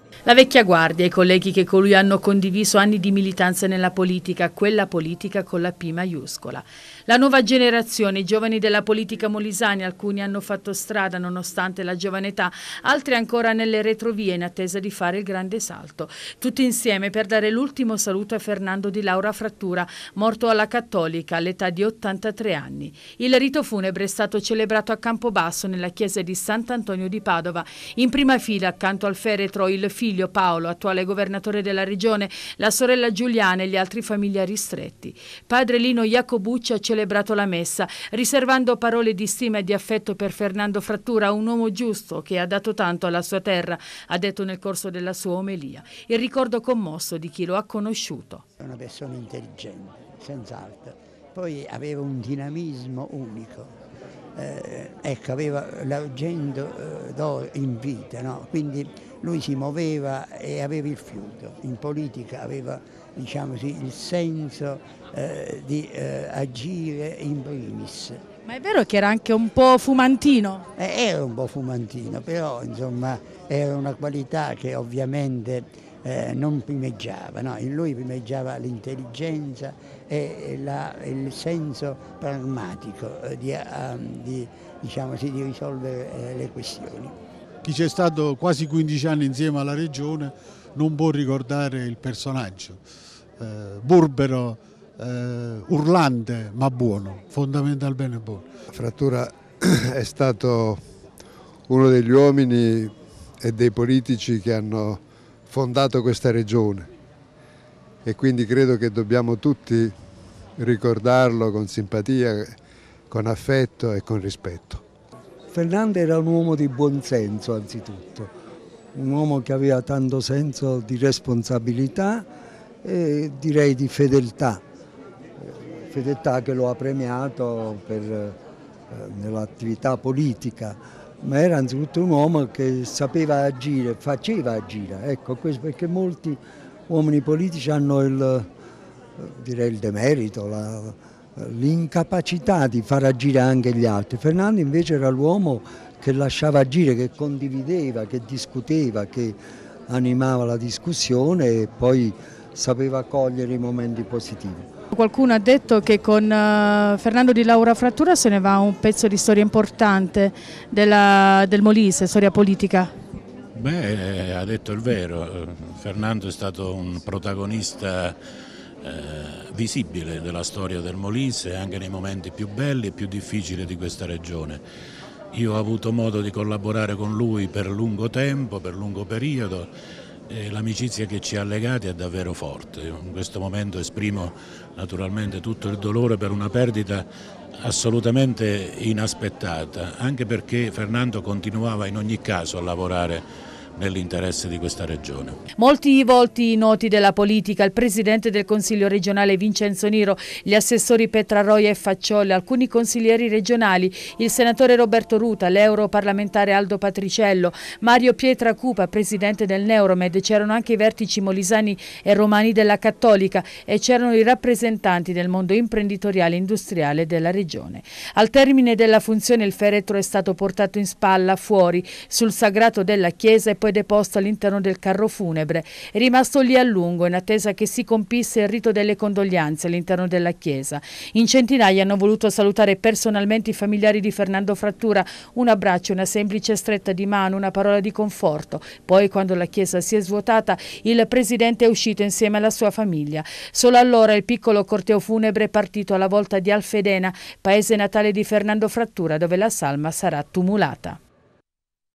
La vecchia guardia, i colleghi che con lui hanno condiviso anni di militanza nella politica, quella politica con la P maiuscola. La nuova generazione, i giovani della politica molisani, alcuni hanno fatto strada nonostante la giovane età, altri ancora nelle retrovie in attesa di fare il grande salto. Tutti insieme per dare l'ultimo saluto a Fernando di Laura Frattura, morto alla Cattolica all'età di 83 anni. Il rito funebre è stato celebrato a Campobasso nella chiesa di Sant'Antonio di Padova. In prima fila accanto al feretro il figlio Paolo, attuale governatore della regione, la sorella Giuliana e gli altri familiari stretti. Padre Lino Iacobucci ha celebrato la messa, riservando parole di stima e di affetto per Fernando Frattura, un uomo giusto che ha dato tanto alla sua terra, ha detto nel corso della sua omelia. Il ricordo commosso di chi lo ha conosciuto. È una persona intelligente, senz'altro. Poi aveva un unico. Ecco, aveva l'argento d'oro in vita, no? Quindi lui si muoveva e aveva il fiuto. In politica aveva, diciamo così, il senso di agire in primis. Ma è vero che era anche un po' fumantino? Era un po' fumantino, però insomma era una qualità che ovviamente non primeggiava, no? In lui primeggiava l'intelligenza e il senso pragmatico diciamo così, di risolvere le questioni. Chi c'è stato quasi 15 anni insieme alla regione non può ricordare il personaggio, burbero, urlante ma buono, fondamentalmente buono. Frattura è stato uno degli uomini e dei politici che hanno fondato questa regione e quindi credo che dobbiamo tutti ricordarlo con simpatia, con affetto e con rispetto. Fernando era un uomo di buon senso anzitutto, un uomo che aveva tanto senso di responsabilità e direi di fedeltà che lo ha premiato nell'attività politica, ma era anzitutto un uomo che sapeva agire, faceva agire, ecco, questo perché molti uomini politici hanno il demerito, l'incapacità di far agire anche gli altri. Fernando invece era l'uomo che lasciava agire, che condivideva, che discuteva, che animava la discussione e poi sapeva cogliere i momenti positivi. Qualcuno ha detto che con Fernando di Laura Frattura se ne va un pezzo di storia importante del Molise, storia politica. Beh, ha detto il vero. Fernando è stato un protagonista visibile della storia del Molise, anche nei momenti più belli e più difficili di questa regione. Io ho avuto modo di collaborare con lui per lungo tempo, per lungo periodo. L'amicizia che ci ha legati è davvero forte. In questo momento esprimo naturalmente tutto il dolore per una perdita assolutamente inaspettata, anche perché Fernando continuava in ogni caso a lavorare nell'interesse di questa regione. Molti i volti noti della politica, il presidente del Consiglio regionale Vincenzo Niro, gli assessori Petra Roia e Faccioli, alcuni consiglieri regionali, il senatore Roberto Ruta, l'europarlamentare Aldo Patriciello, Mario Pietra Cupa, presidente del Neuromed, c'erano anche i vertici molisani e romani della Cattolica e c'erano i rappresentanti del mondo imprenditoriale e industriale della regione. Al termine della funzione il feretro è stato portato in spalla fuori sul sagrato della chiesa e poi deposto all'interno del carro funebre. È rimasto lì a lungo in attesa che si compisse il rito delle condoglianze all'interno della chiesa. In centinaia hanno voluto salutare personalmente i familiari di Fernando Frattura, un abbraccio, una semplice stretta di mano, una parola di conforto. Poi, quando la chiesa si è svuotata, il presidente è uscito insieme alla sua famiglia. Solo allora il piccolo corteo funebre è partito alla volta di Alfedena, paese natale di Fernando Frattura, dove la salma sarà tumulata.